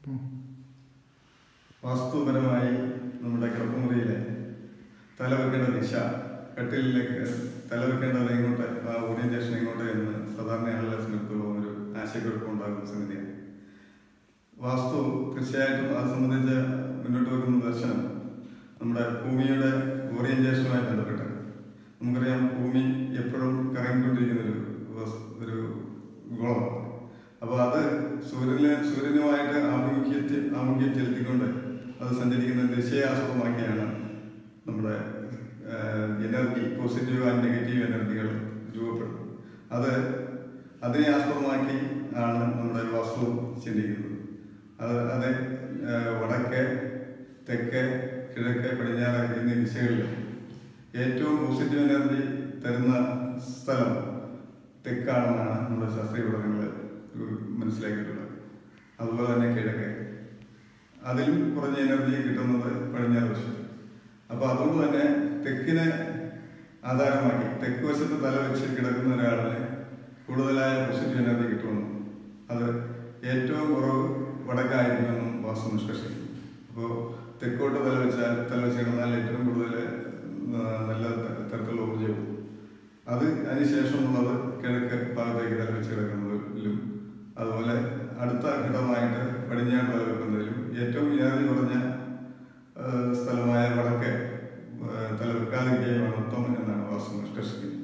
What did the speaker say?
വാസ്തുപരമായി നമ്മുടെ കിടപ്പുമുറിയിലെ തലവെക്കേണ്ട ദിശ, കട്ടിലേക്ക് തലവെക്കേണ്ടത് എങ്ങോട്ട്, ആ ഓറിയന്റേഷൻ എങ്ങോട്ട് എന്ന് സാധാരണ ആളുകളെ സംബന്ധിച്ചിടത്തോളം ഒരു ആശയക്കുഴപ്പമുണ്ടാകുന്ന സംഗതിയാണ്. വാസ്തു തീർച്ചയായിട്ടും അത് സംബന്ധിച്ച് മുന്നോട്ട് വെക്കുന്ന ദർശനം നമ്മുടെ ഭൂമിയുടെ ഓറിയന്റേഷനുമായി ബന്ധപ്പെട്ട്. നമുക്കറിയാം, ഭൂമി എപ്പോഴും കറങ്ങിക്കൊണ്ടിരിക്കുന്ന ഒരു ഗോളമാണ്. അപ്പോൾ അത് സൂര്യനുമായിട്ട് ആമുഖ്യം ചെലുത്തിക്കൊണ്ട് അത് സഞ്ചരിക്കുന്ന ദിശയെ ആസ്പദമാക്കിയാണ് നമ്മുടെ എനർജി, പോസിറ്റീവ് ആൻഡ് നെഗറ്റീവ് എനർജികൾ രൂപപ്പെടുന്നത്. അതിനെ ആസ്പദമാക്കി ആണ് നമ്മുടെ വാസ്തു ചിന്തിക്കുന്നത്. അത് വടക്ക്, തെക്ക്, കിഴക്ക്, പടിഞ്ഞാറ് എന്നീ ദിശകളിൽ ഏറ്റവും പോസിറ്റീവ് എനർജി തരുന്ന സ്ഥലം തെക്കാണെന്നാണ് നമ്മുടെ ശാസ്ത്രീയ പഠനങ്ങൾ മനസ്സിലാക്കിയിട്ടുള്ളത്. അതുപോലെ തന്നെ കിഴക്ക്, അതിലും കുറഞ്ഞ എനർജി കിട്ടുന്നത് പടിഞ്ഞാറ് വശത്ത്. അപ്പോൾ അതുകൊണ്ട് തന്നെ തെക്കിനെ ആധാരമാക്കി തെക്ക് വശത്ത് തല വെച്ച് കിടക്കുന്ന ഒരാളിന് കൂടുതലായ പോസിറ്റീവ് എനർജി കിട്ടുമെന്നും അത് ഏറ്റവും കുറവ് വടക്കായിരിക്കുമെന്നും വാസ്തു നിഷ്കർഷിക്കും. അപ്പോൾ തെക്കോട്ട് തല വെച്ച് കിടന്നാൽ ഏറ്റവും കൂടുതൽ നല്ല തരത്തിലുള്ള ഊർജ്ജവും, അതിനുശേഷമുള്ളത് കിഴക്ക് ഭാഗത്തേക്ക് തല വെച്ച് കിടക്കുന്നതിലും, അതുപോലെ അടുത്ത ഘട്ടമായിട്ട് പടിഞ്ഞാറ് തല വെക്കുന്നതിലും ഏറ്റവും എനർജി കുറഞ്ഞ സ്ഥലമായ വടക്ക് തല വെക്കാതിരിക്കുകയാണ് ഉത്തമം എന്നാണ് വാസ്തു നിഷ്കർഷിക്കുന്നത്.